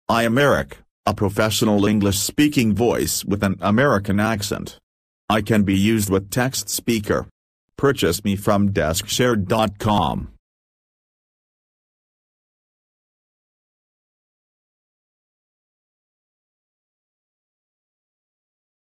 I am Eric, a professional English-speaking voice with an American accent. I can be used with text speaker. Purchase me from deskshare.com.